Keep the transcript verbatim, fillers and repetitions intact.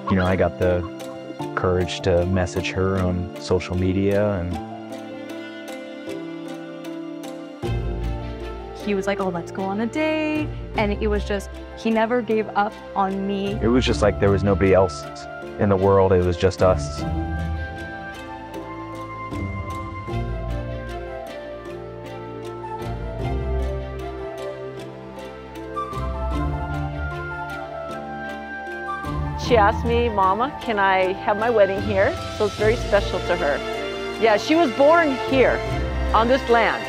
you know, I got the courage to message her on social media, and he was like, oh, let's go on a date. And it was just, he never gave up on me. it was just like there was nobody else in the world. It was just us. She asked me, Mama, can I have my wedding here? So it's very special to her. Yeah, she was born here on this land.